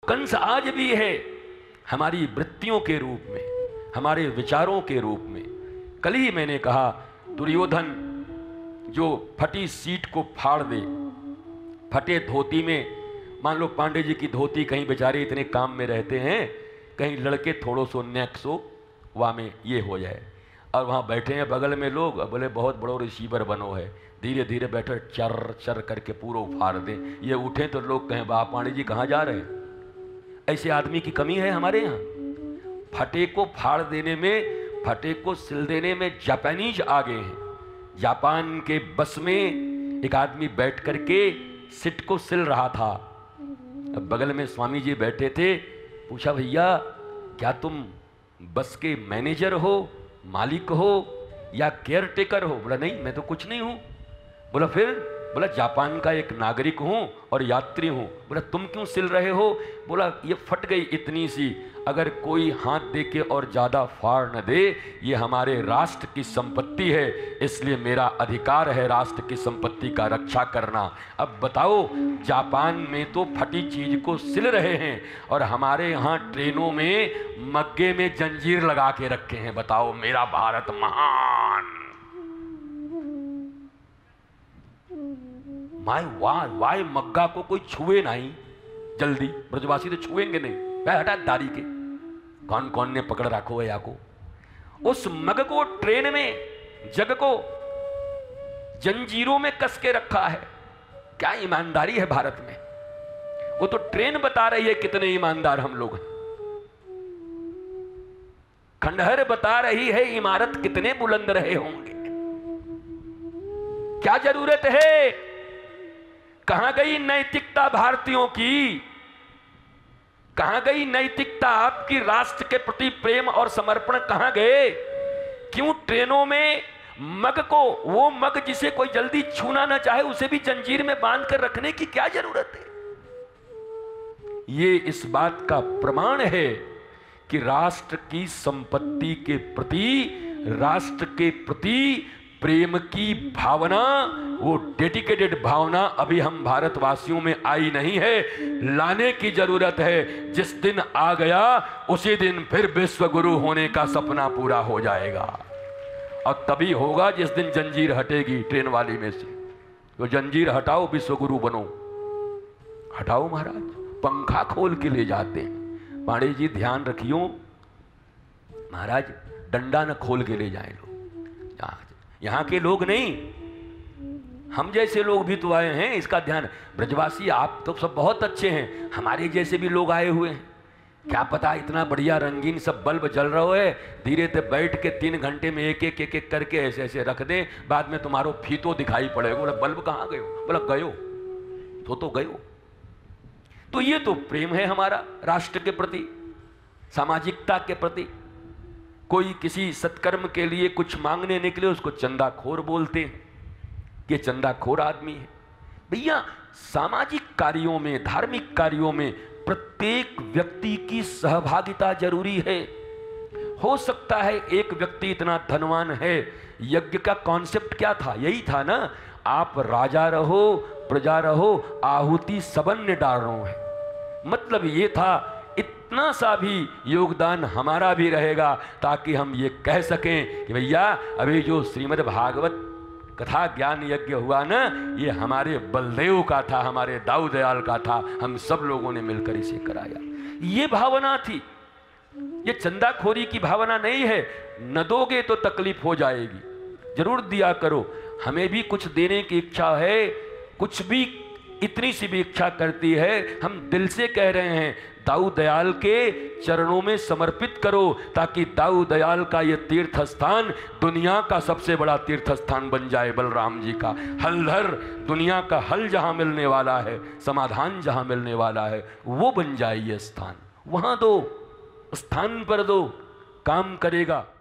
कंस आज भी है हमारी वृत्तियों के रूप में, हमारे विचारों के रूप में। कल ही मैंने कहा दुर्योधन जो फटी सीट को फाड़ दे, फटे धोती में, मान लो पांडे जी की धोती, कहीं बेचारे इतने काम में रहते हैं, कहीं लड़के थोड़ो सो नेक्सो वहाँ में ये हो जाए, और वहाँ बैठे हैं बगल में लोग, बोले बहुत बड़ो रिसीवर बनो है, धीरे धीरे बैठे चर चर करके पूरा उफाड़ दें, ये उठें तो लोग कहें वाह पांडे जी कहाँ जा रहे हैं। ऐसे आदमी की कमी है हमारे यहाँ। फटे को फाड़ देने में, फटे को सिल देने में जापानीज आगे हैं। जापान के बस में एक आदमी बैठ करके सिट को सिल रहा था, अब बगल में स्वामी जी बैठे थे, पूछा भैया क्या तुम बस के मैनेजर हो, मालिक हो या केयर टेकर हो? बोला नहीं मैं तो कुछ नहीं हूं। बोला फिर? बोला जापान का एक नागरिक हूं और यात्री हूं। बोला तुम क्यों सिल रहे हो? बोला ये फट गई इतनी सी, अगर कोई हाथ दे के और ज्यादा फाड़ न दे, ये हमारे राष्ट्र की संपत्ति है, इसलिए मेरा अधिकार है राष्ट्र की संपत्ति का रक्षा करना। अब बताओ, जापान में तो फटी चीज को सिल रहे हैं और हमारे यहाँ ट्रेनों में मग्गे में जंजीर लगा के रखे हैं। बताओ, मेरा भारत महान। वाई मग्गा को कोई छुए नहीं जल्दी, ब्रजवासी तो छुएंगे नहीं, वह हटा दारी के, कौन कौन ने पकड़ रखो है या को। उस मग को ट्रेन में, जग को जंजीरों में कस के रखा है। क्या ईमानदारी है भारत में। वो तो ट्रेन बता रही है कितने ईमानदार हम लोग हैं, खंडहर बता रही है इमारत कितने बुलंद रहे होंगे। क्या जरूरत है? कहां गई नैतिकता भारतीयों की? कहां गई नैतिकता? आपकी राष्ट्र के प्रति प्रेम और समर्पण कहां गए? क्यों ट्रेनों में मग को, वो मग जिसे कोई जल्दी छूना ना चाहे, उसे भी जंजीर में बांध कर रखने की क्या जरूरत है? ये इस बात का प्रमाण है कि राष्ट्र की संपत्ति के प्रति, राष्ट्र के प्रति प्रेम की भावना, वो डेडिकेटेड भावना अभी हम भारतवासियों में आई नहीं है। लाने की जरूरत है। जिस दिन आ गया उसी दिन फिर विश्व गुरु होने का सपना पूरा हो जाएगा। और तभी होगा जिस दिन जंजीर हटेगी ट्रेन वाली में से। तो जंजीर हटाओ, विश्व गुरु बनो। हटाओ महाराज, पंखा खोल के ले जाते हैं। पांडे जी ध्यान रखियो महाराज, डंडा न खोल के ले जाए लोग। यहाँ के लोग नहीं, हम जैसे लोग भी तो आए हैं, इसका ध्यान। ब्रजवासी आप तो सब बहुत अच्छे हैं, हमारे जैसे भी लोग आए हुए हैं। क्या पता इतना बढ़िया रंगीन सब बल्ब जल रहा है, धीरे से बैठ के 3 घंटे में एक एक करके ऐसे ऐसे रख दें, बाद में तुम्हारो फीतो दिखाई पड़ेगा। बोला बल्ब कहाँ गयो? बोला गयो तो गयो। तो ये तो प्रेम है हमारा राष्ट्र के प्रति, सामाजिकता के प्रति। कोई किसी सत्कर्म के लिए कुछ मांगने निकले, उसको चंदाखोर बोलते हैं, ये चंदाखोर आदमी है। भैया सामाजिक कार्यों में, धार्मिक कार्यों में प्रत्येक व्यक्ति की सहभागिता जरूरी है। हो सकता है एक व्यक्ति इतना धनवान है, यज्ञ का कॉन्सेप्ट क्या था? यही था ना, आप राजा रहो प्रजा रहो, आहुति सबन ने डाल रहा है। मतलब ये था इतना सा भी योगदान हमारा भी रहेगा, ताकि हम ये कह सकें कि भैया अभी जो श्रीमद् भागवत कथा ज्ञान यज्ञ हुआ ना, ये हमारे बलदेव का था, हमारे दाऊ दयाल का था, हम सब लोगों ने मिलकर इसे कराया। ये भावना थी, ये चंदाखोरी की भावना नहीं है। न दोगे तो तकलीफ हो जाएगी, जरूर दिया करो। हमें भी कुछ देने की इच्छा है, कुछ भी इतनी सी भी इच्छा करती है, हम दिल से कह रहे हैं दाऊ दयाल के चरणों में समर्पित करो, ताकि दाऊ दयाल का ये तीर्थ स्थान दुनिया का सबसे बड़ा तीर्थ स्थान बन जाए। बलराम जी का हलधर, दुनिया का हल जहां मिलने वाला है, समाधान जहां मिलने वाला है, वो बन जाए ये स्थान। वहां दो, स्थान पर दो, काम करेगा।